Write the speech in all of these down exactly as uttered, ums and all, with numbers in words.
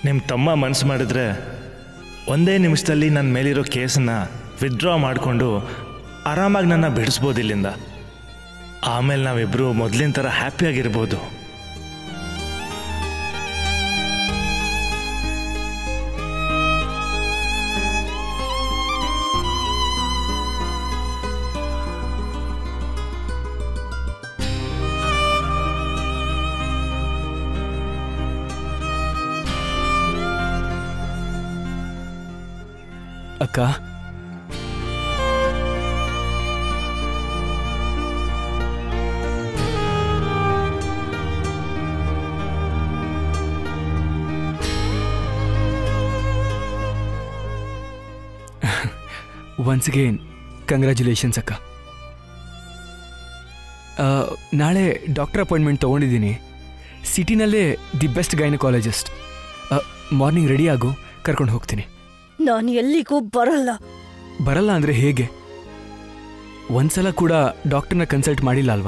ನಿಮ್ಮ ತಮ್ಮ ಮನಸ್ಸು ಮಾಡಿದ್ರೆ ಒಂದೇ ನಿಮಿಷದಲ್ಲಿ ನನ್ನ ಮೇಲಿರೋ ಕೇಸನ್ನು ವಿತ್ಡ್ರಾ ಮಾಡಿಕೊಂಡು ಆರಾಮಾಗಿ ನನ್ನ ಬಿಡಿಸ್ಬೋದು ಇಲ್ಲಿಂದ. ಆಮೇಲೆ ನಾವಿಬ್ಬರು ಮೊದಲಿನ ಥರ ಹ್ಯಾಪಿಯಾಗಿರ್ಬೋದು. ಅಕ್ಕ, ಒನ್ಸ್ ಅಗೇನ್ ಕಂಗ್ರ್ಯಾಚುಲೇಷನ್ಸ್ ಅಕ್ಕ. ನಾಳೆ ಡಾಕ್ಟರ್ ಅಪಾಯಿಂಟ್ಮೆಂಟ್ ತೊಗೊಂಡಿದ್ದೀನಿ. ಸಿಟಿನಲ್ಲೇ the best gynaecologist. Morning ready ಆಗು, ಕರ್ಕೊಂಡು ಹೋಗ್ತೀನಿ. ನಾನು ಎಲ್ಲಿಗೂ ಬರಲ್ಲ. ಬರಲ್ಲ ಅಂದರೆ ಹೇಗೆ? ಒಂದ್ಸಲ ಕೂಡ ಡಾಕ್ಟರ್ನ ಕನ್ಸಲ್ಟ್ ಮಾಡಿಲ್ಲ ಅಲ್ವಾ?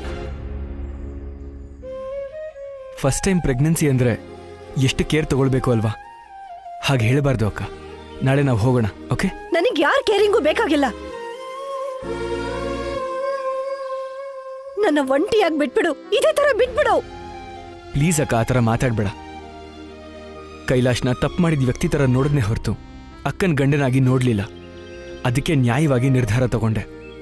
ಫಸ್ಟ್ ಟೈಮ್ ಪ್ರೆಗ್ನೆನ್ಸಿ ಅಂದರೆ ಎಷ್ಟು ಕೇರ್ ತಗೊಳ್ಬೇಕು ಅಲ್ವಾ? ಹಾಗೆ ಹೇಳಬಾರ್ದು ಅಕ್ಕ. ನಾಳೆ ನಾವು ಹೋಗೋಣ, ಓಕೆ? ನನಗೆ ಯಾರ ಕೇರಿಂಗು ಬೇಕಾಗಿಲ್ಲ. ನನ್ನ ಒಂಟಿಯಾಗಿ ಬಿಟ್ಬಿಡು, ಇದೇ ತರ ಬಿಟ್ಬಿಡು. ಪ್ಲೀಸ್ ಅಕ್ಕ, ಆ ಥರ ಮಾತಾಡಬೇಡ. ಕೈಲಾಶ್ನ ತಪ್ಪು ಮಾಡಿದ ವ್ಯಕ್ತಿ ಥರ ನೋಡಿದ್ನೇ ಹೊರತು ಅಕ್ಕನ ಗಂಡನಾಗಿ ನೋಡಲಿಲ್ಲ. ಅದಕ್ಕೆ ನ್ಯಾಯವಾಗಿ ನಿರ್ಧಾರ ತಗೊಂಡೆ.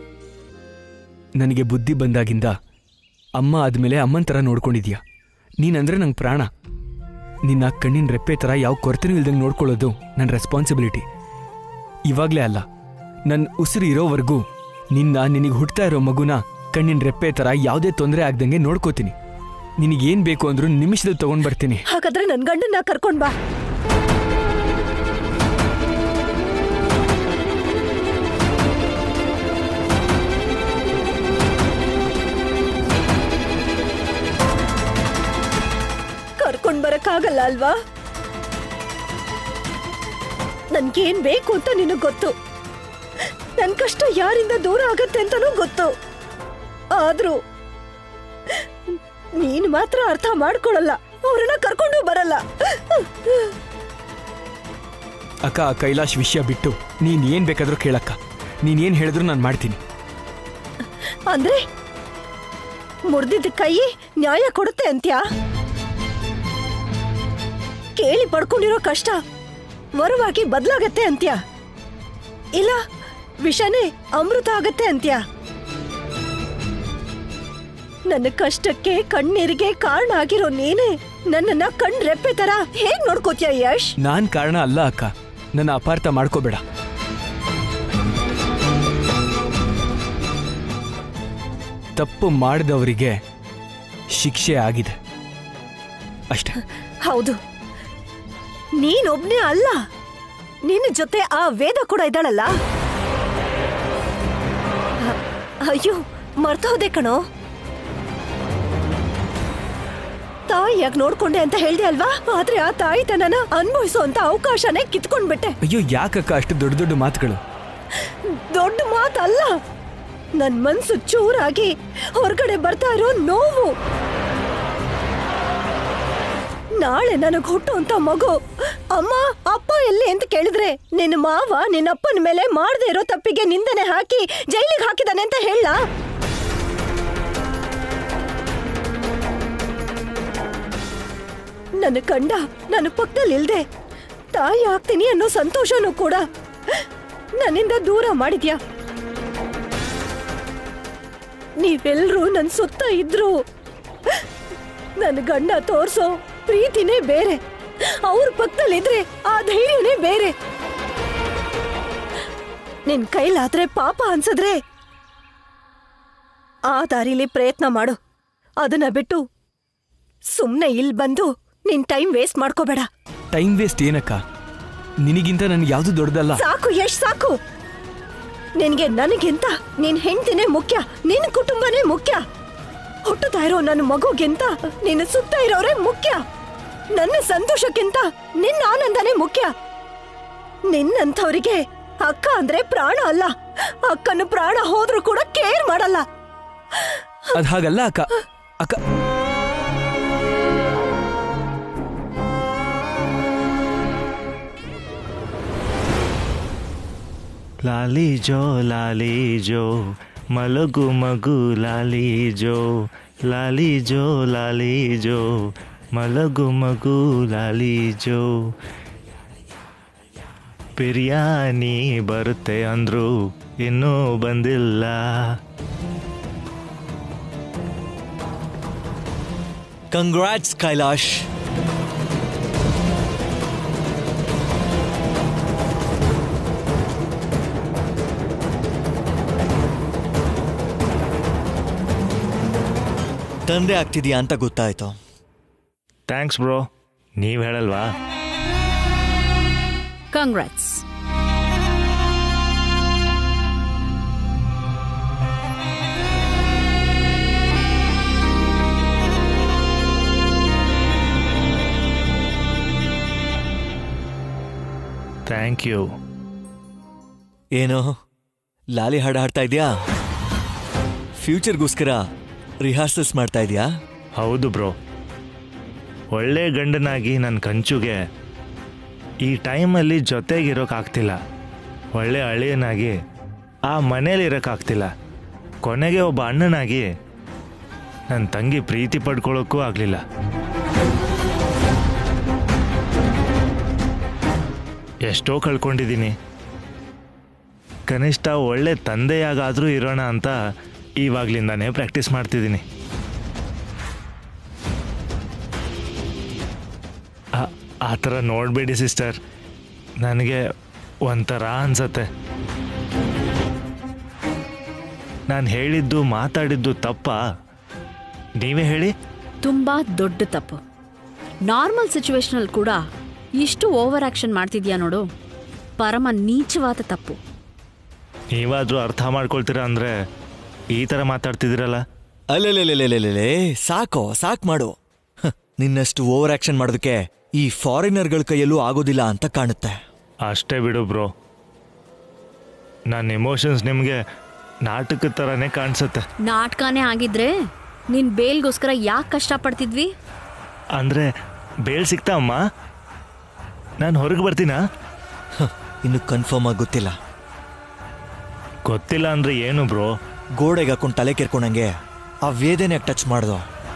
ನನಗೆ ಬುದ್ಧಿ ಬಂದಾಗಿಂದ ಅಮ್ಮ ಆದಮೇಲೆ ಅಮ್ಮನ ಥರ ನೋಡ್ಕೊಂಡಿದ್ಯಾ. ನೀನಂದ್ರೆ ನಂಗೆ ಪ್ರಾಣ. ನಿನ್ನ ಕಣ್ಣಿನ ರೆಪ್ಪೆ ಥರ ಯಾವ ಕೊರತೆನೂ ಇಲ್ದಂಗೆ ನೋಡ್ಕೊಳ್ಳೋದು ನನ್ನ ರೆಸ್ಪಾನ್ಸಿಬಿಲಿಟಿ. ಇವಾಗಲೇ ಅಲ್ಲ, ನನ್ನ ಉಸಿರು ಇರೋವರೆಗೂ ನಿನ್ನ ನಿನಗೆ ಹುಡ್ತಾ ಇರೋ ಮಗುನ ಕಣ್ಣಿನ ರೆಪ್ಪೆ ಥರ ಯಾವುದೇ ತೊಂದರೆ ಆಗ್ದಂಗೆ ನೋಡ್ಕೋತೀನಿ. ನಿನಗೇನು ಬೇಕು ಅಂದ್ರೂ ನಿಮಿಷದಲ್ಲಿ ತಗೊಂಡ್ ಬರ್ತೀನಿ. ಹಾಗಾದ್ರೆ ನನ್ನ ಗಂಡನ್ನ ಕರ್ಕೊಂಡ್ ಬಾ. ಕರ್ಕೊಂಡ್ ಬರಕ್ಕಾಗಲ್ಲ ಅಲ್ವಾ? ನನ್ಗೇನ್ ಬೇಕು ಅಂತ ನಿನಗ್ ಗೊತ್ತು. ನನ್ ಕಷ್ಟ ಯಾರಿಂದ ದೂರ ಆಗತ್ತೆ ಅಂತಾನೂ ಗೊತ್ತು. ಆದ್ರೂ ನೀನ್ ಮಾತ್ರ ಅರ್ಥ ಮಾಡ್ಕೊಳಲ್ಲ. ಅವ್ರನ್ನ ಕರ್ಕೊಂಡು ಬರಲ್ಲ. ಅಕ್ಕ, ಕೈಲಾಶ್ ವಿಷಯ ಬಿಟ್ಟು ನೀನ್ ಏನ್ ಬೇಕಾದ್ರೂ ಕೇಳಕ್ಕ. ನೀನ್ ಏನ್ ಹೇಳಿದ್ರು ನಾನು ಮಾಡ್ತೀನಿ. ಅಂದ್ರೆ ಮುರ್ದಿದ್ದ ಕೈ ನ್ಯಾಯ ಕೊಡುತ್ತೆ ಅಂತ್ಯಾ? ಕೇಳಿ ಪಡ್ಕೊಂಡಿರೋ ಕಷ್ಟ ವರವಾಗಿ ಬದಲಾಗತ್ತೆ ಅಂತ್ಯಾ? ಇಲ್ಲ ವಿಷನೇ ಅಮೃತ ಆಗತ್ತೆ ಅಂತ್ಯಾ? ನನ್ನ ಕಷ್ಟಕ್ಕೆ ಕಣ್ಣೀರಿಗೆ ಕಾರಣ ಆಗಿರೋ ನೀನೇ ನನ್ನನ್ನ ಕಣ್ ರೆಪ್ಪೆ ತರ ಹೇಗ್ ನೋಡ್ಕೋತೀಯ ಯಶ್? ನಾನ್ ಕಾರಣ ಅಲ್ಲ ಅಕ್ಕ, ನನ್ನ ಅಪಾರ್ಥ ಮಾಡ್ಕೋಬೇಡ. ತಪ್ಪು ಮಾಡಿದವರಿಗೆ ಶಿಕ್ಷೆ ಆಗಿದೆ ಅಷ್ಟೇ. ಹೌದು, ನೀನೊಬ್ನೇ ಅಲ್ಲ, ನಿನ್ನ ಜೊತೆ ಆ ವೇದ ಕೂಡ ಇದ್ದಾಳಲ್ಲ. ಅಯ್ಯೋ ಮರ್ತೋದೆ ಕಣೋ. ತಾಯಿಯಾಗಿ ನೋಡ್ಕೊಂಡೆ ಅಂತ ಹೇಳ್ದೆ ಅಲ್ವಾ? ಆದ್ರೆ ಆ ತಾಯಿ ತನ್ನ ಅನ್ಭವಿಸೋ ಅಂತ ಅವಕಾಶನೇ ಕಿತ್ಕೊಂಡ್ಬಿಟ್ಟೆ. ಅಯ್ಯೋ ಯಾಕಕ್ಕ ಅಷ್ಟು ದೊಡ್ಡ ದೊಡ್ಡ ಮಾತುಗಳು? ದೊಡ್ಡ ಮಾತಲ್ಲ, ನನ್ ಮನ್ಸು ಚೂರಾಗಿ ಹೊರಗಡೆ ಬರ್ತಾ ಇರೋ ನೋವು. ನಾಳೆ ನನಗ್ ಹುಟ್ಟು ಅಂತ ಮಗು ಅಮ್ಮ ಅಪ್ಪ ಎಲ್ಲಿ ಅಂತ ಕೇಳಿದ್ರೆ ನಿನ್ನ ಮಾವ ನಿನ್ನಪ್ಪನ ಮೇಲೆ ಮಾಡದೆ ಇರೋ ತಪ್ಪಿಗೆ ನಿಂದನೆ ಹಾಕಿ ಜೈಲಿಗೆ ಹಾಕಿದಾನೆ ಅಂತ ಹೇಳ? ನನ್ನ ಕಂಡ ನನ್ನ ಪಕ್ಕದಲ್ಲಿ ಇಲ್ದೆ ತಾಯಿ ಆಗ್ತೀನಿ ಅನ್ನೋ ಸಂತೋಷನೂ ಕೂಡ ನನ್ನಿಂದ ದೂರ ಮಾಡಿದ್ಯಾ. ನೀವೆಲ್ರೂ ನನ್ ಸುತ್ತ ಇದ್ರು ನನ್ನ ಗಂಡ ತೋರ್ಸೋ ಪ್ರೀತಿನೇ ಬೇರೆ, ಅವ್ರ ಪಕ್ಕದಲ್ಲಿದ್ರೆ ಆ ಧೈರ್ಯನೇ ಬೇರೆ. ನಿನ್ ಕೈಲಾದ್ರೆ ಪಾಪ ಅನ್ಸಿದ್ರೆ ಆ ದಾರಿಲಿ ಪ್ರಯತ್ನ ಮಾಡು. ಅದನ್ನ ಬಿಟ್ಟು ಸುಮ್ನೆ ಇಲ್ಲಿ ಬಂದು ನಿನ್ ಟೈಮ್ ವೇಸ್ಟ್ ಮಾಡ್ಕೋಬೇಡ. ಟೈಮ್ ವೇಸ್ಟ್ ಏನಕ್ಕ? ನಿನಗಿಂತ ನನ್ಗೆ ಯಾವ್ದು ದೊಡ್ಡದಲ್ಲ. ಸಾಕು ಯಶ್, ಸಾಕು. ನಿನ್ಗೆ ನನಗಿಂತ ನಿನ್ ಹೆಂಡತಿನೇ ಮುಖ್ಯ, ನಿನ್ ಕುಟುಂಬನೇ ಮುಖ್ಯ. ಹುಟ್ಟುತ್ತಾ ಇರೋ ನನ್ನ ಮಗುಗಿಂತ ನಿನ್ನ ಸುತ್ತ ಇರೋರೇ ಮುಖ್ಯ. ನನ್ನ ಸಂತೋಷಕ್ಕಿಂತ ನಿನ್ನ ಆನಂದನೇ ಮುಖ್ಯ. ನಿನ್ನಂಥವ್ರಿಗೆ ಅಕ್ಕ ಅಂದ್ರೆ ಪ್ರಾಣ ಅಲ್ಲ. ಅಕ್ಕನ ಪ್ರಾಣ ಹೋದ್ರೂ ಕೂಡ ಕೇರ್ ಮಾಡಲ್ಲ. ಅದ್ ಹಾಗಲ್ಲ ಅಕ್ಕ. ಅಕ್ಕ ಲಾಲಿ ಜೋ ಲಾಲಿ ಜೋ ಮಲಗು ಮಗು ಲಾಲಿ ಜೋ ಲಾಲಿ ಜೋ ಲಾಲಿ ಜೋ ಮಲಗು ಮಗು ಲಾಲಿ ಜೋ. ಬಿರಿಯಾನಿ ಬರುತ್ತೆ ಅಂದ್ರು ಇನ್ನೂ ಬಂದಿಲ್ಲ. ಕಂಗ್ರಾಟ್ಸ್ ಕೈಲಾಶ್. ತಂದೆ ಆಗ್ತಿದ್ಯಾ ಅಂತ ಗೊತ್ತಾಯ್ತು. Thanks bro. ನೀವು ಹೇಳಲ್ವಾ? ಕಂಗ್ರಾಟ್ಸ್. Thank you. ಏನು ಲಾಲಿ ಹಾಡು ಹಾಡ್ತಾ ಇದೆಯಾ? ಫ್ಯೂಚರ್ಗೋಸ್ಕರ ರಿಹಾರ್ಸಲ್ಸ್ ಮಾಡ್ತಾ ಇದೆಯಾ? ಹೌದು ಬ್ರೋ. ಒಳ್ಳೆ ಗಂಡನಾಗಿ ನನ್ನ ಕಂಚುಗೆ ಈ ಟೈಮಲ್ಲಿ ಜೊತೆಗಿರೋಕ್ಕಾಗ್ತಿಲ್ಲ. ಒಳ್ಳೆ ಅಳಿಯನಾಗಿ ಆ ಮನೇಲಿ ಇರೋಕ್ಕಾಗ್ತಿಲ್ಲ. ಕೊನೆಗೆ ಒಬ್ಬ ಅಣ್ಣನಾಗಿ ನನ್ನ ತಂಗಿ ಪ್ರೀತಿ ಪಡ್ಕೊಳ್ಳೋಕ್ಕೂ ಆಗಲಿಲ್ಲ. ಎಷ್ಟೋ ಕಳ್ಕೊಂಡಿದ್ದೀನಿ. ಕನಿಷ್ಠ ಒಳ್ಳೆ ತಂದೆಯಾಗಾದರೂ ಇರೋಣ ಅಂತ ಇವಾಗಲಿಂದಾನೇ ಪ್ರಾಕ್ಟೀಸ್ ಮಾಡ್ತಿದ್ದೀನಿ. ಆ ಥರ ನೋಡಬೇಡಿ ಸಿಸ್ಟರ್, ನನಗೆ ಒಂಥರ ಅನ್ಸತ್ತೆ. ನಾನು ಹೇಳಿದ್ದು ಮಾತಾಡಿದ್ದು ತಪ್ಪಾ? ನೀವೇ ಹೇಳಿ. ತುಂಬಾ ದೊಡ್ಡ ತಪ್ಪು. ನಾರ್ಮಲ್ ಸಿಚುವೇಶನಲ್ಲಿ ಕೂಡ ಇಷ್ಟು ಓವರ್ ಆಕ್ಷನ್ ಮಾಡ್ತಿದ್ಯಾ ನೋಡು, ಪರಮ ನೀಚವಾದ ತಪ್ಪು. ನೀವಾದರೂ ಅರ್ಥ ಮಾಡ್ಕೊಳ್ತೀರಾ ಅಂದರೆ ಈ ಥರ ಮಾತಾಡ್ತಿದ್ದೀರಲ್ಲ. ಅಲ್ಲೇ ಸಾಕೋ ಸಾಕ್ ಮಾಡು. ನಿನ್ನಷ್ಟು ಓವರ್ ಆಕ್ಷನ್ ಮಾಡೋದಕ್ಕೆ ಈ ಫಾರಿನರ್ಗಳ ಕೈಯಲ್ಲೂ ಆಗೋದಿಲ್ಲ ಅಂತ ಕಾಣುತ್ತೆ. ಅಷ್ಟೇ ಬಿಡು ಬ್ರೋ. ನನ್ನ ಎಮೋಷನ್ಸ್ ನಿಮಗೆ ನಾಟಕದ ಥರನೇ ಕಾಣಿಸುತ್ತೆ. ನಾಟಕನೇ ಆಗಿದ್ರೆ ನಿನ್ ಬೇಲ್ಗೋಸ್ಕರ ಯಾಕೆ ಕಷ್ಟಪಡ್ತಿದ್ವಿ? ಅಂದರೆ ಬೇಲ್ ಸಿಗ್ತಾ ಅಮ್ಮ? ನಾನು ಹೊರಗೆ ಬರ್ತೀನಾ? ಇನ್ನು ಕನ್ಫರ್ಮ್ ಆಗಿ ಗೊತ್ತಿಲ್ಲ. ಗೊತ್ತಿಲ್ಲ ಅಂದರೆ ಏನು ಬ್ರೋ? ಗೋಡೆಗೆ ಹಾಕೊಂಡು ತಲೆ ಕೆರ್ಕೊಂಡಂಗೆ ಆ ವೇದನೆ ಟಚ್ ಮಾಡ್ದು.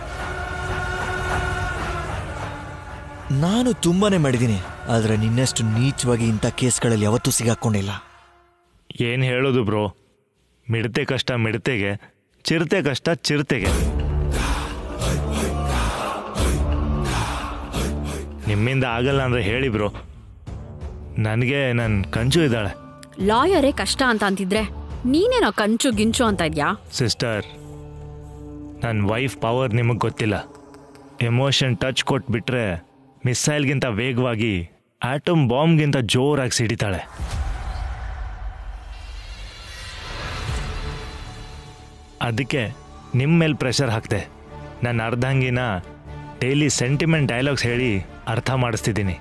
ನಾನು ತುಂಬಾನೇ ಮಾಡಿದ್ದೀನಿ, ಆದರೆ ನಿನ್ನಷ್ಟು ನೀಚವಾಗಿ ಇಂಥ ಕೇಸ್ಗಳಲ್ಲಿ ಯಾವತ್ತೂ ಸಿಗಾಕೊಂಡಿಲ್ಲ. ಏನು ಹೇಳೋದು ಬ್ರೋ? ಮಿಡತೆ ಕಷ್ಟ ಮಿಡತೆಗೆ, ಚಿರತೆ ಕಷ್ಟ ಚಿರತೆಗೆ. ನಿಮ್ಮಿಂದ ಆಗಲ್ಲ ಅಂದರೆ ಹೇಳಿ ಬ್ರೋ. ನನಗೆ ನನ್ನ ಕಂಚು ಇದ್ದಾಳೆ. ಲಾಯರೇ ಕಷ್ಟ ಅಂತ ಅಂತಿದ್ರೆ ನೀನೇನೋ ಕಂಚು ಗಿಂಚು ಅಂತ ಇದ್ಯಾ? ಸಿಸ್ಟರ್, ನನ್ನ ವೈಫ್ ಪವರ್ ನಿಮಗೆ ಗೊತ್ತಿಲ್ಲ. ಎಮೋಷನ್ ಟಚ್ ಕೊಟ್ಬಿಟ್ರೆ ಮಿಸೈಲ್ಗಿಂತ ವೇಗವಾಗಿ, ಆಟಮ್ ಬಾಂಬ್ಗಿಂತ ಜೋರಾಗಿ ಸಿಡಿತಾಳೆ. ಅದಕ್ಕೆ ನಿಮ್ಮ ಮೇಲೆ ಪ್ರೆಷರ್ ಹಾಕ್ತೆ. ನನ್ನ ಅರ್ಧಂಗಿನ ಡೈಲಿ ಸೆಂಟಿಮೆಂಟ್ ಡೈಲಾಗ್ಸ್ ಹೇಳಿ ಅರ್ಥ ಮಾಡಿಸ್ತಿದ್ದೀನಿ.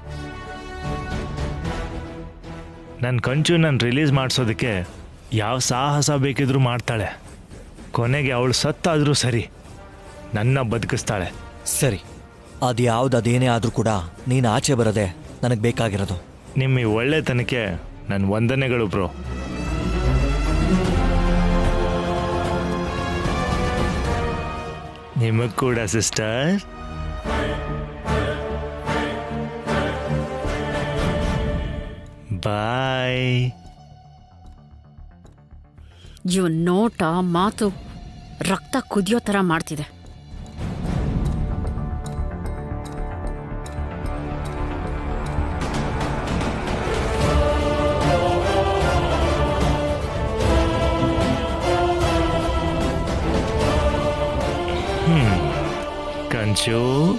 ನನ್ನ ಕಂಚು ನಾನು ರಿಲೀಸ್ ಮಾಡಿಸೋದಕ್ಕೆ ಯಾವ ಸಾಹಸ ಬೇಕಿದ್ರೂ ಮಾಡ್ತಾಳೆ. ಕೊನೆಗೆ ಅವಳು ಸತ್ತಾದರೂ ಸರಿ, ನನ್ನ ಬದುಕಿಸ್ತಾಳೆ. ಸರಿ, ಅದು ಯಾವ್ದು ಅದೇನೇ ಆದರೂ ಕೂಡ ನೀನು ಆಚೆ ಬರೋದೆ ನನಗೆ ಬೇಕಾಗಿರೋದು. ನಿಮ್ಮ ಈ ಒಳ್ಳೆತನಕ್ಕೆ ನನ್ನ ವಂದನೆಗಳು ಬ್ರೋ. ನಿಮಗೆ ಕೂಡ ಸಿಸ್ಟರ್. ಬಾಯ್. ಇವ್ ನೋಟ ಮಾತು ರಕ್ತ ಕುದಿಯೋ ತರ ಮಾಡ್ತಿದೆ. ಹ್ಮ್ ಕಂಚು,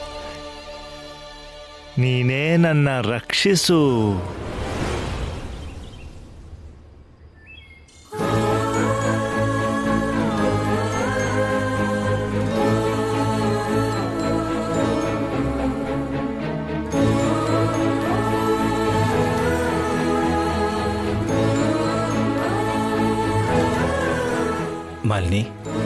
ನೀನೇ ನನ್ನ ರಕ್ಷಿಸು. ಮಾಲಿನಿ,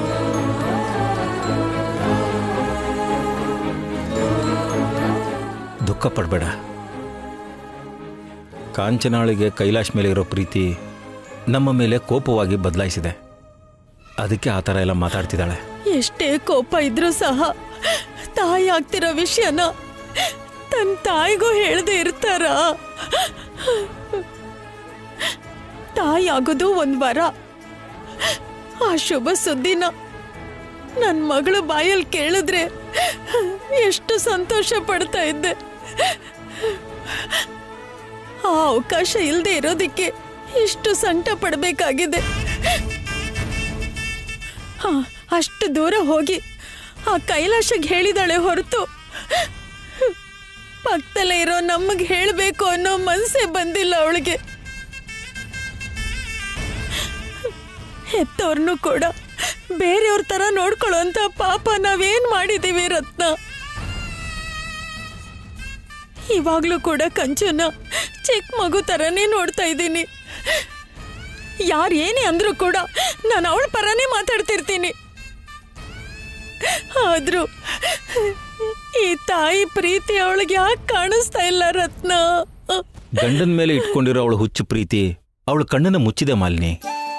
ದುಃಖ ಪಡಬೇಡ. ಕಾಂಚನಾಳಿಗೆ ಕೈಲಾಶ್ ಮೇಲೆ ಇರೋ ಪ್ರೀತಿ ನಮ್ಮ ಮೇಲೆ ಕೋಪವಾಗಿ ಬದಲಾಯಿಸಿದೆ. ಅದಕ್ಕೆ ಆ ಥರ ಎಲ್ಲ ಮಾತಾಡ್ತಿದ್ದಾಳೆ. ಎಷ್ಟೇ ಕೋಪ ಇದ್ರೂ ಸಹ ತಾಯಿ ಆಗ್ತಿರೋ ವಿಷಯನ ತನ್ನ ತಾಯಿಗೂ ಹೇಳದೆ ಇರ್ತಾರ? ತಾಯಿ ಆಗೋದು ಒಂದ್ ವರ. ಆ ಶುಭ ಸುದ್ದಿನ ನನ್ನ ಮಗಳು ಬಾಯಲ್ಲಿ ಕೇಳಿದ್ರೆ ಎಷ್ಟು ಸಂತೋಷ ಪಡ್ತಾ ಇದ್ದೆ. ಆ ಅವಕಾಶ ಇಲ್ಲದೆ ಇರೋದಕ್ಕೆ ಇಷ್ಟು ಸಂಕಟ ಪಡಬೇಕಾಗಿದೆ. ಹಾ, ಅಷ್ಟು ದೂರ ಹೋಗಿ ಆ ಕೈಲಾಶಗೆ ಹೇಳಿದಾಳೆ ಹೊರತು ಪಕ್ಕದಲ್ಲೇ ಇರೋ ನಮಗೆ ಹೇಳಬೇಕು ಅನ್ನೋ ಮನಸ್ಸೇ ಬಂದಿಲ್ಲ ಅವಳಿಗೆ. ಹೆತ್ತವ್ರನ್ನು ಕೂಡ ಬೇರೆಯವ್ರ ತರ ನೋಡ್ಕೊಳ್ಳೋಂತ ಪಾಪ ನಾವೇನ್ ಮಾಡಿದೀವಿ ರತ್ನ. ಇವಾಗ್ಲೂ ಕೂಡ ಕಂಚುನ ಚಿಕ್ಕ ಮಗು ತರನೇ ನೋಡ್ತಾ ಇದ್ದೀನಿ. ಯಾರು ಏನೇ ಅಂದ್ರೂ ಕೂಡ ನಾನು ಅವಳ ಪರನೇ ಮಾತಾಡ್ತಿರ್ತೀನಿ. ಆದ್ರೂ ಈ ತಾಯಿ ಪ್ರೀತಿ ಅವಳಿಗೆ ಯಾಕೆ ಕಾಣಿಸ್ತಾ ಇಲ್ಲ ರತ್ನ? ಗಂಡನ ಮೇಲೆ ಇಟ್ಕೊಂಡಿರೋ ಅವಳು ಹುಚ್ಚು ಪ್ರೀತಿ ಅವಳ ಕಣ್ಣನ್ನ ಮುಚ್ಚಿದೆ ಮಾಲಿನಿ.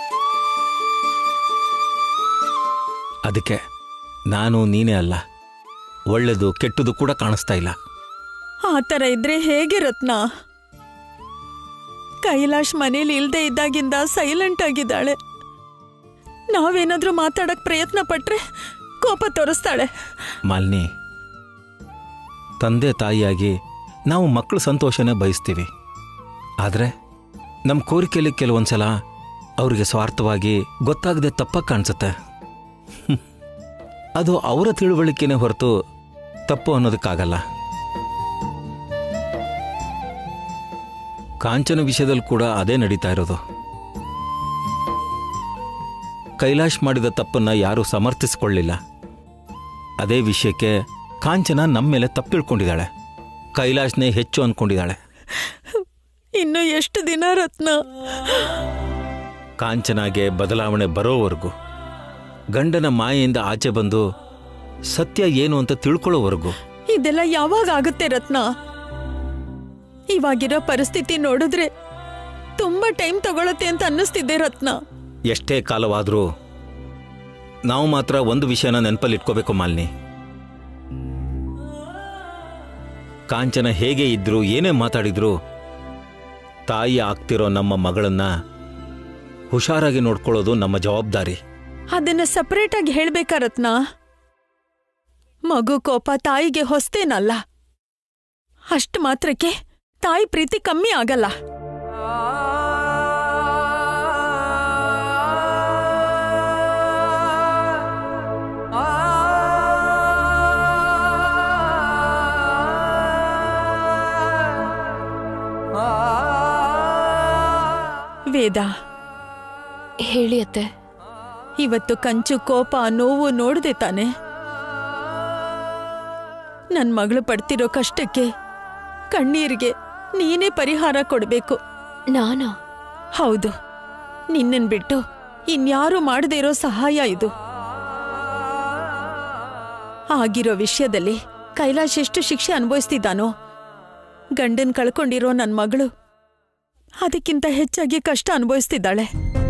ಅದಕ್ಕೆ ನಾನು ನೀನೇ ಅಲ್ಲ, ಒಳ್ಳೆದು ಕೆಟ್ಟದು ಕೂಡ ಕಾಣಿಸ್ತಾ ಇಲ್ಲ. ಆ ಥರ ಇದ್ರೆ ಹೇಗೆ ರತ್ನ? ಕೈಲಾಶ್ ಮನೇಲಿ ಇಲ್ದೇ ಇದ್ದಾಗಿಂದ ಸೈಲೆಂಟ್ ಆಗಿದ್ದಾಳೆ. ನಾವೇನಾದ್ರೂ ಮಾತಾಡಕ್ ಪ್ರಯತ್ನ ಪಟ್ರೆ ಕೋಪ ತೋರಿಸ್ತಾಳೆ. ಮಾಲಿನಿ, ತಂದೆ ತಾಯಿಯಾಗಿ ನಾವು ಮಕ್ಕಳ ಸಂತೋಷನೇ ಬಯಸ್ತೀವಿ. ಆದರೆ ನಮ್ಮ ಕೋರಿಕೆಯಲ್ಲಿ ಕೆಲವೊಂದ್ಸಲ ಅವ್ರಿಗೆ ಸ್ವಾರ್ಥವಾಗಿ ಗೊತ್ತಾಗದೆ ತಪ್ಪಾಗಿ ಕಾಣಿಸುತ್ತೆ. ಅದು ಅವರ ತಿಳುವಳಿಕೆನೇ ಹೊರತು ತಪ್ಪು ಅನ್ನೋದಕ್ಕಾಗಲ್ಲ. ಕಾಂಚನ ವಿಷಯದಲ್ಲಿ ಕೂಡ ಅದೇ ನಡೀತಾ ಇರೋದು. ಕೈಲಾಶ್ ಮಾಡಿದ ತಪ್ಪನ್ನ ಯಾರೂ ಸಮರ್ಥಿಸಿಕೊಳ್ಳಿಲ್ಲ. ಅದೇ ವಿಷಯಕ್ಕೆ ಕಾಂಚನ ನಮ್ಮ ಮೇಲೆ ತಪ್ಪು ತಿಳ್ಕೊಂಡಿದ್ದಾಳೆ. ಕೈಲಾಶ್ನೇ ಹೆಚ್ಚು ಅಂದ್ಕೊಂಡಿದ್ದಾಳೆ. ಇನ್ನು ಎಷ್ಟು ದಿನ ರತ್ನ? ಕಾಂಚನಾಗೆ ಬದಲಾವಣೆ ಬರೋವರೆಗೂ, ಗಂಡನ ಮಾಯೆಯಿಂದ ಆಚೆ ಬಂದು ಸತ್ಯ ಏನು ಅಂತ ತಿಳ್ಕೊಳ್ಳೋವರೆಗೂ. ಇದೆಲ್ಲ ಯಾವಾಗ ಆಗುತ್ತೆ ರತ್ನ? ಇವಾಗಿರೋ ಪರಿಸ್ಥಿತಿ ನೋಡಿದ್ರೆ ತುಂಬಾ ಟೈಮ್ ತಗೊಳತ್ತೆ ಅಂತ ಅನ್ನಿಸ್ತಿದೆ ರತ್ನ. ಎಷ್ಟೇ ಕಾಲವಾದರೂ ನಾವು ಮಾತ್ರ ಒಂದು ವಿಷಯನ ನೆನಪಲ್ಲಿ ಇಟ್ಕೋಬೇಕು ಮಾಲಿನಿ. ಕಾಂಚನ ಹೇಗೆ ಇದ್ರು, ಏನೇ ಮಾತಾಡಿದ್ರು, ತಾಯಿ ಆಗ್ತಿರೋ ನಮ್ಮ ಮಗಳನ್ನ ಹುಷಾರಾಗಿ ನೋಡ್ಕೊಳ್ಳೋದು ನಮ್ಮ ಜವಾಬ್ದಾರಿ. ಅದನ್ನ ಸಪರೇಟ್ ಆಗಿ ಹೇಳ್ಬೇಕಾ ರತ್ನ? ಮಗು ಕೋಪ ತಾಯಿಗೆ ಹೊಸ್ತೇನಲ್ಲ. ಅಷ್ಟು ಮಾತ್ರಕ್ಕೆ ತಾಯಿ ಪ್ರೀತಿ ಕಮ್ಮಿ ಆಗಲ್ಲ. ವೇದ, ಹೇಳಿ ಅತ್ತೆ. ಇವತ್ತು ಕಂಚು ಕೋಪ ನೋವು ನೋಡ್ದೆ ತಾನೆ? ನನ್ ಮಗಳು ಪಡ್ತಿರೋ ಕಷ್ಟಕ್ಕೆ, ಕಣ್ಣೀರಿಗೆ ನೀನೇ ಪರಿಹಾರ ಕೊಡ್ಬೇಕು. ನಾನಾ? ಹೌದು, ನಿನ್ನನ್ ಬಿಟ್ಟು ಇನ್ಯಾರು ಮಾಡದೇ ಇರೋ ಸಹಾಯ ಇದು. ಆಗಿರೋ ವಿಷಯದಲ್ಲಿ ಕೈಲಾಶ್ ಎಷ್ಟು ಶಿಕ್ಷೆ ಅನುಭವಿಸ್ತಿದ್ದಾನೋ, ಗಂಡನ್ ಕಳ್ಕೊಂಡಿರೋ ನನ್ ಮಗಳು ಅದಕ್ಕಿಂತ ಹೆಚ್ಚಾಗಿ ಕಷ್ಟ ಅನುಭವಿಸ್ತಿದ್ದಾಳೆ.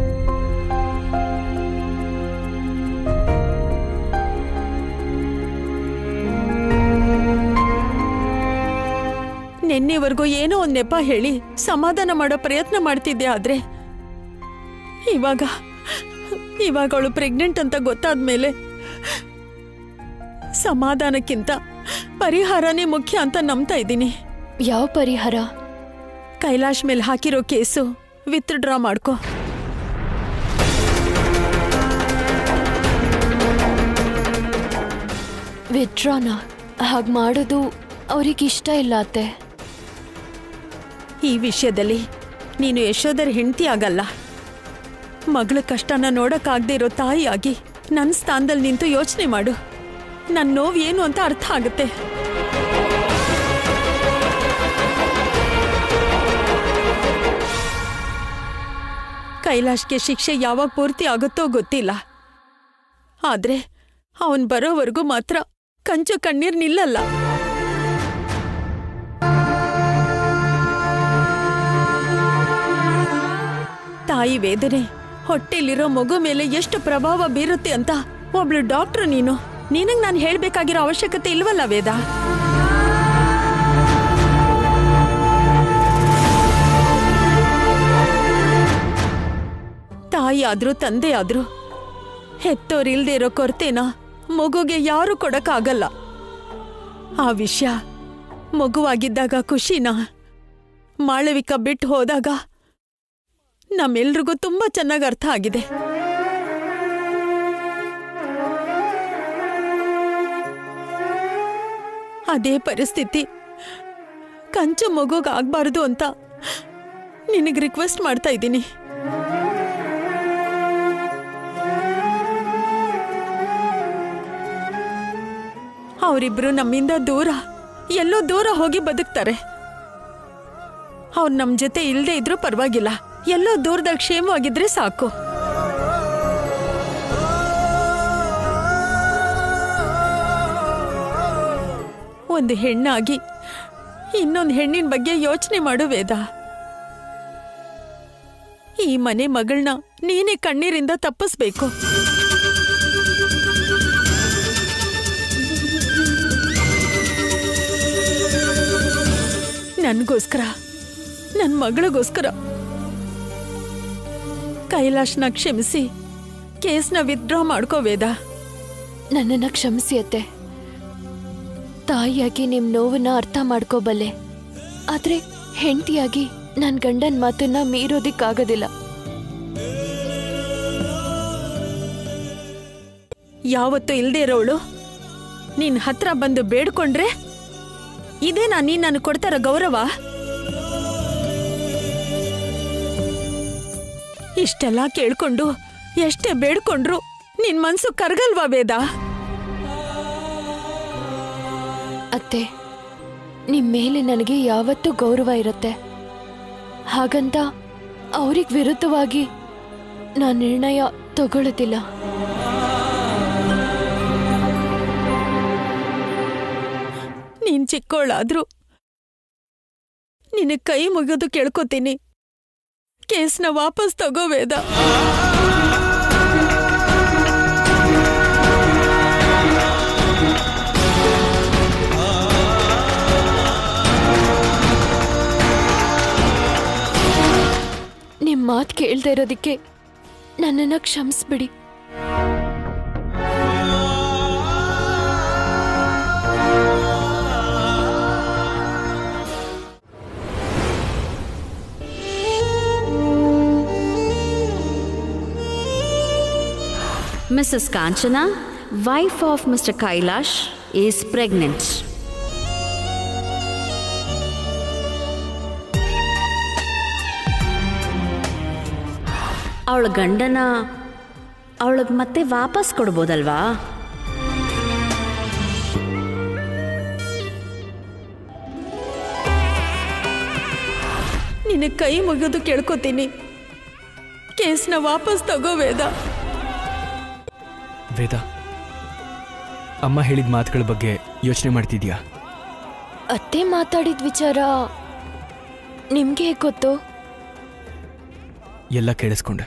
ನಿನ್ನೆವರೆಗೂ ಏನೋ ಒಂದ್ ನೆಪ ಹೇಳಿ ಸಮಾಧಾನ ಮಾಡೋ ಪ್ರಯತ್ನ ಮಾಡ್ತಿದ್ದೆ. ಆದ್ರೆ ಇವಾಗ ಇವಾಗ ಅವಳು ಪ್ರೆಗ್ನೆಂಟ್ ಅಂತ ಗೊತ್ತಾದ್ಮೇಲೆ ಸಮಾಧಾನಕ್ಕಿಂತ ಪರಿಹಾರನೇ ಮುಖ್ಯ ಅಂತ ನಂಬ್ತಾ ಇದ್ದೀನಿ. ಯಾವ ಪರಿಹಾರ? ಕೈಲಾಶ್ ಮೇಲೆ ಹಾಕಿರೋ ಕೇಸು ವಿತ್ಡ್ರಾ ಮಾಡ್ಕೋ. ವಿತ್ಡ್ರಾನ? ಹಾಗೆ ಮಾಡೋದು ಅವ್ರಿಗಿಷ್ಟ ಇಲ್ಲ ಅತ್ತೆ. ಈ ವಿಷಯದಲ್ಲಿ ನೀನು ಯಶೋಧರ್ ಹೆಂಡತಿ ಆಗಲ್ಲ. ಮಗಳ ಕಷ್ಟನ ನೋಡಕ್ಕಾಗದೇ ಇರೋ ತಾಯಿಯಾಗಿ ನನ್ನ ಸ್ಥಾನದಲ್ಲಿ ನಿಂತು ಯೋಚನೆ ಮಾಡು. ನನ್ನ ನೋವು ಏನು ಅಂತ ಅರ್ಥ ಆಗುತ್ತೆ. ಕೈಲಾಶ್ಗೆ ಶಿಕ್ಷೆ ಯಾವಾಗ ಪೂರ್ತಿ ಆಗುತ್ತೋ ಗೊತ್ತಿಲ್ಲ. ಆದ್ರೆ ಅವನ್ ಬರೋವರೆಗೂ ಮಾತ್ರ ಕಂಚು ಕಣ್ಣೀರ್ ನಿಲ್ಲಲ್ಲ. ತಾಯಿ ವೇದನೆ ಹೊಟ್ಟೆಲಿರೋ ಮಗು ಮೇಲೆ ಎಷ್ಟು ಪ್ರಭಾವ ಬೀರುತ್ತೆ ಅಂತ ಒಬ್ಳು ಡಾಕ್ಟ್ರು ನೀನು. ನಿನಗ್ ನಾನು ಹೇಳ್ಬೇಕಾಗಿರೋ ಅವಶ್ಯಕತೆ ಇಲ್ವಲ್ಲ ವೇದ. ತಾಯಿ ಆದ್ರೂ ತಂದೆ ಆದ್ರೂ ಹೆತ್ತೋರಿಲ್ದೇ ಇರೋ ಕೊರತೆನ ಮಗುಗೆ ಯಾರು ಕೊಡಕ್ಕಾಗಲ್ಲ. ಆ ವಿಷಯ ಮಗುವಾಗಿದ್ದಾಗ ಖುಷಿನ ಮಾಳವಿಕ ಬಿಟ್ಟು ಹೋದಾಗ ನಮ್ಮೆಲ್ರಿಗೂ ತುಂಬಾ ಚೆನ್ನಾಗಿ ಅರ್ಥ ಆಗಿದೆ. ಅದೇ ಪರಿಸ್ಥಿತಿ ಕಂಚು ಮಗುಗಾಗ್ಬಾರ್ದು ಅಂತ ನಿನಗೆ ರಿಕ್ವೆಸ್ಟ್ ಮಾಡ್ತಾ ಇದ್ದೀನಿ. ಅವರಿಬ್ರು ನಮ್ಮಿಂದ ದೂರ ಎಲ್ಲೋ ದೂರ ಹೋಗಿ ಬದುಕ್ತಾರೆ. ಅವ್ರು ನಮ್ ಜೊತೆ ಇಲ್ದೇ ಇದ್ರೂ ಪರವಾಗಿಲ್ಲ, ಎಲ್ಲೋ ದೂರದಲ್ಲಿ ಕ್ಷೇಮವಾಗಿದ್ರೆ ಸಾಕು. ಒಂದು ಹೆಣ್ಣಾಗಿ ಇನ್ನೊಂದು ಹೆಣ್ಣಿನ ಬಗ್ಗೆ ಯೋಚನೆ ಮಾಡು ವೇದ. ಈ ಮನೆ ಮಗಳನ್ನ ನೀನೇ ಕಣ್ಣೀರಿಂದ ತಪ್ಪಿಸ್ಬೇಕು. ನನ್ಗೋಸ್ಕರ, ನನ್ನ ಮಗಳಿಗೋಸ್ಕರ ಕೈಲಾಶ್ನ ಕ್ಷಮಿಸಿ ಕೇಸ್ನ ವಿತ್ಡ್ರಾ ಮಾಡ್ಕೋ ವೇದ. ನನ್ನನ್ನ ಕ್ಷಮಿಸಿ ಅತ್ತೆ. ತಾಯಿಯಾಗಿ ನಿಮ್ ನೋವನ್ನ ಅರ್ಥ ಮಾಡ್ಕೋಬಲ್ಲೆ, ಆದ್ರೆ ಹೆಂಡತಿಯಾಗಿ ನನ್ ಗಂಡನ್ ಮಾತನ್ನ ಮೀರೋದಿಕ್ಕಾಗೋದಿಲ್ಲ. ಯಾವತ್ತೂ ಇಲ್ದೇ ಇರೋಳು ನಿನ್ ಹತ್ರ ಬಂದು ಬೇಡ್ಕೊಂಡ್ರೆ ಇದೇನಾ ನೀನ್ ನಾನು ಕೊಡ್ತಾರ ಗೌರವ? ಇಷ್ಟೆಲ್ಲ ಕೇಳ್ಕೊಂಡು ಎಷ್ಟೇ ಬೇಡ್ಕೊಂಡ್ರು ನಿನ್ ಮನ್ಸು ಕರ್ಗಲ್ವಾ ವೇದ? ಅತ್ತೆ, ನಿಮ್ ಮೇಲೆ ನನಗೆ ಯಾವತ್ತೂ ಗೌರವ ಇರುತ್ತೆ. ಹಾಗಂತ ಅವ್ರಿಗೆ ವಿರುದ್ಧವಾಗಿ ನಾನು ನಿರ್ಣಯ ತಗೊಳ್ಳೋದಿಲ್ಲ. ನೀನ್ ಚಿಕ್ಕೋಳಾದ್ರೂ ನಿನಗೆ ಕೈ ಮುಗಿಯೋದು ಕೇಳ್ಕೊತೀನಿ, ಕೇಸ್ನ ವಾಪಸ್ ತಗೋ ವೇದ. ನಿಮ್ ಮಾತು ಕೇಳ್ತಾ ಇರೋದಕ್ಕೆ ನನ್ನನ್ನ ಕ್ಷಮಿಸ್ಬಿಡಿ. Missus Kanchana, wife of Mister Kailash, is pregnant. ಅವಳ ಗಂಡನ ಅವಳಿಗೆ ಮತ್ತೆ ವಾಪಸ್ ಕೊಡ್ಬೋದಲ್ವಾ? ನಿನಗೆ ಕೈ ಮುಗಿಯೋದು ಕೇಳ್ಕೊತೀನಿ, ಕೇಸ್ನ ವಾಪಸ್ ತಗೋ ವೇದ. ವೇದ, ಅಮ್ಮ ಹೇಳಿದ ಮಾತುಗಳ ಬಗ್ಗೆ ಯೋಚನೆ ಮಾಡ್ತಿದ್ಯಾ? ಅತ್ತೆ ಮಾತಾಡಿದ ವಿಚಾರ ನಿಮ್ಗೆ ಹೇಗೆ ಗೊತ್ತು? ಎಲ್ಲ ಕೇಳಿಸ್ಕೊಂಡೆ.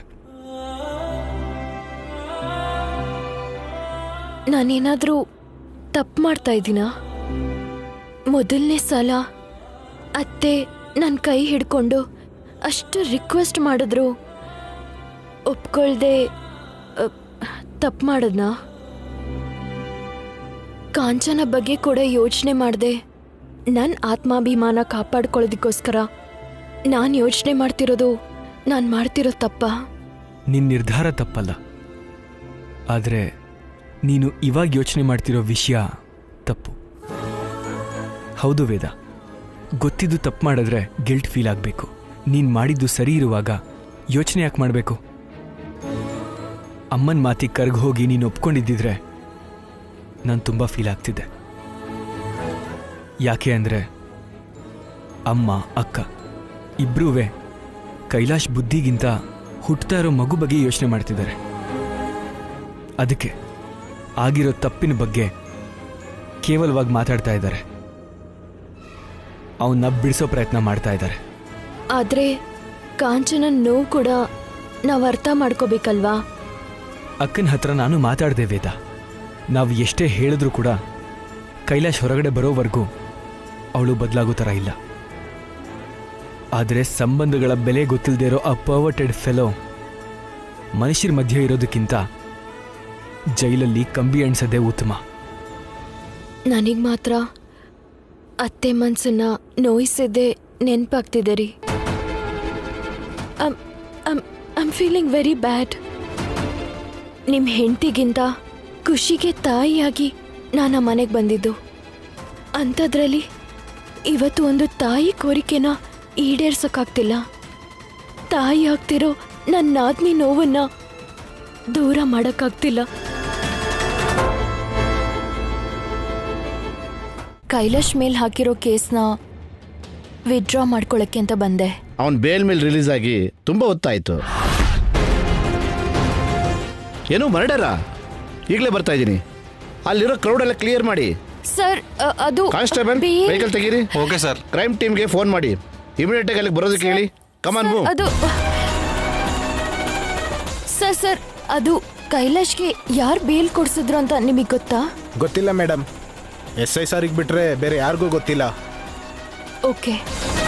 ನಾನೇನಾದ್ರೂ ತಪ್ಪು ಮಾಡ್ತಾ ಇದ್ದೀನಾ? ಮೊದಲನೇ ಸಲ ಅತ್ತೆ ನನ್ನ ಕೈ ಹಿಡ್ಕೊಂಡು ಅಷ್ಟು ರಿಕ್ವೆಸ್ಟ್ ಮಾಡಿದ್ರು, ಒಪ್ಕೊಳ್ದೆ ತಪ್ಪು ಮಾಡದ್ನಾ? ಕಾಂಚನ ಬಗ್ಗೆ ಕೂಡ ಯೋಚನೆ ಮಾಡಿದೆ. ನನ್ನ ಆತ್ಮಾಭಿಮಾನ ಕಾಪಾಡ್ಕೊಳ್ಳೋದಕ್ಕೋಸ್ಕರ ನಾನು ಯೋಚನೆ ಮಾಡ್ತಿರೋದು ನಾನು ಮಾಡ್ತಿರೋ ತಪ್ಪ? ನಿನ್ನ ನಿರ್ಧಾರ ತಪ್ಪಲ್ಲ, ಆದರೆ ನೀನು ಇವಾಗ ಯೋಚನೆ ಮಾಡ್ತಿರೋ ವಿಷಯ ತಪ್ಪು. ಹೌದು ವೇದ, ಗೊತ್ತಿದ್ದು ತಪ್ಪು ಮಾಡಿದ್ರೆ ಗಿಲ್ಟ್ ಫೀಲ್ ಆಗಬೇಕು. ನೀನು ಮಾಡಿದ್ದು ಸರಿ ಇರುವಾಗ ಯೋಚನೆ ಯಾಕೆ ಮಾಡಬೇಕು? ಅಮ್ಮನ ಮಾತಿಗೆ ಕರ್ಗೆ ಹೋಗಿ ನೀನು ಒಪ್ಕೊಂಡಿದ್ದಿದ್ರೆ ನಾನು ತುಂಬ ಫೀಲ್ ಆಗ್ತಿದ್ದೆ. ಯಾಕೆ ಅಂದರೆ ಅಮ್ಮ ಅಕ್ಕ ಇಬ್ಬರೂ ಕೈಲಾಶ್ ಬುದ್ಧಿಗಿಂತ ಹುಟ್ಟುತ್ತಾ ಇರೋ ಮಗು ಬಗ್ಗೆ ಯೋಚನೆ ಮಾಡ್ತಿದ್ದಾರೆ. ಅದಕ್ಕೆ ಆಗಿರೋ ತಪ್ಪಿನ ಬಗ್ಗೆ ಕೇವಲವಾಗಿ ಮಾತಾಡ್ತಾ ಇದ್ದಾರೆ, ಅವನ್ನ ಬಿಡಿಸೋ ಪ್ರಯತ್ನ ಮಾಡ್ತಾ ಇದ್ದಾರೆ. ಆದರೆ ಕಾಂಚನ ನೋವು ಕೂಡ ನಾವು ಅರ್ಥ ಮಾಡ್ಕೋಬೇಕಲ್ವಾ? ಅಕ್ಕನ ಹತ್ರ ನಾನು ಮಾತಾಡ್ದೆ ವೇದ. ನಾವು ಎಷ್ಟೇ ಹೇಳಿದ್ರೂ ಕೂಡ ಕೈಲಾಶ್ ಹೊರಗಡೆ ಬರೋವರೆಗೂ ಅವಳು ಬದಲಾಗೋ ಥರ ಇಲ್ಲ. ಆದರೆ ಸಂಬಂಧಗಳ ಬೆಲೆ ಗೊತ್ತಿಲ್ಲದೆ ಇರೋ ಆ ಪರ್ವರ್ಟೆಡ್ ಫೆಲೋ ಮನುಷ್ಯರ ಮಧ್ಯೆ ಇರೋದಕ್ಕಿಂತ ಜೈಲಲ್ಲಿ ಕಂಬಿ ಎಣ್ಸೋದೇ ಉತ್ತಮ. ನನಗೆ ಮಾತ್ರ ಅತ್ತೆ ಮನ್ಸನ್ನ ನೋಯಿಸಿದ್ದೆ ನೆನಪಾಗ್ತಿದೆ ರೀ. I'm feeling very bad. ನಿಮ್ಮ ಹೆಂಡತಿಗಿಂತ ಖುಷಿಗೆ ತಾಯಿಯಾಗಿ ನಾನು ಮನೆಗೆ ಬಂದಿದ್ದು. ಅಂಥದ್ರಲ್ಲಿ ಇವತ್ತು ಒಂದು ತಾಯಿ ಕೋರಿಕೆನ ಈಡೇರ್ಸೋಕ್ಕಾಗ್ತಿಲ್ಲ. ತಾಯಿ ಆಗ್ತಿರೋ ನನ್ನ ನಾದ್ನಿ ನೋವನ್ನ ದೂರ ಮಾಡೋಕ್ಕಾಗ್ತಿಲ್ಲ. ಕೈಲಾಶ್ ಮೇಲ್ ಹಾಕಿರೋ ಕೇಸ್ನ ವಿಡ್ರಾ ಮಾಡ್ಕೊಳ್ಳೋಕ್ಕೆ ಅಂತ ಬಂದೆ. ಅವನ್ ಬೇಲ್ ಮೇಲೆ ರಿಲೀಸ್ ಆಗಿ ತುಂಬಾ ಹೊತ್ತಾಯ್ತು. ಏನು ಮರ್ಡರಾ? ಈಗಲೇ ಬರ್ತಾ ಇದ್ದೀನಿ. ಅಲ್ಲಿರೋ ಕ್ರೌಡ್ ಎಲ್ಲ ಕ್ಲಿಯರ್ ಮಾಡಿ. ಸರ್ ಅದು ಕಾನ್ಸ್ಟೇಬಲ್ ವೆಹಿಕಲ್ ತೆಗೀರಿ. Okay sir. ಕ್ರೈಮ್ ಟೀಮ್ಗೆ ಫೋನ್ ಮಾಡಿ ಇಮಿಡಿಯೇಟ್ ಆಗಿ ಅಲ್ಲಿಗೆ ಬರೋದಕ್ಕೆ ಹೇಳಿ. Come on move. ಅದು ಸರ್ ಸರ್ ಅದು ಕೈಲಾಶ್ಗೆ ಯಾರು ಬೇಲ್ ಕೊಡ್ಸಿದ್ರು ಅಂತ ನಿಮಗೆ ಗೊತ್ತಾ? ಗೊತ್ತಿಲ್ಲ ಮೇಡಮ್. ಎಸ್ ಐ ಸಾರಿಗೆ ಬಿಟ್ರೆ ಬೇರೆ ಯಾರಿಗೂ ಗೊತ್ತಿಲ್ಲ. ಓಕೆ.